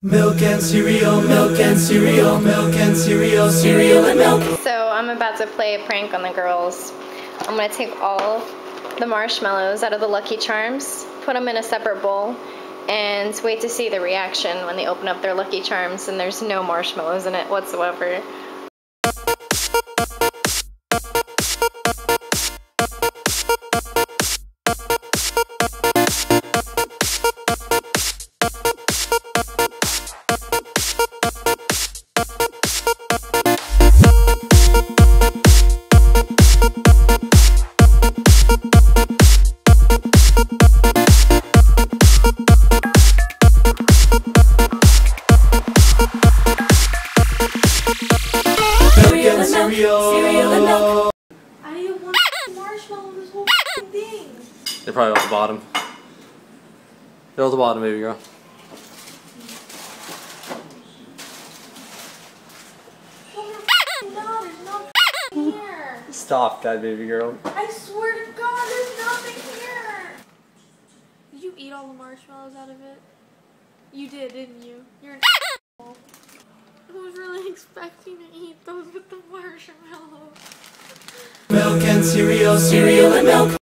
Milk and cereal, milk and cereal, milk and cereal, cereal and milk. So I'm about to play a prank on the girls. I'm going to take all the marshmallows out of the Lucky Charms, put them in a separate bowl, and wait to see the reaction when they open up their Lucky Charms and there's no marshmallows in it whatsoever. Cereal and milk. I didn't want marshmallow this whole thing. They're probably at the bottom. They're at the bottom, baby girl. No, there's nothing here. Stop that, baby girl. I swear to God, there's nothing here. Did you eat all the marshmallows out of it? You did, didn't you? You're an asshole. I was really expecting to eat those with the marshmallows. Milk and cereal, cereal and milk.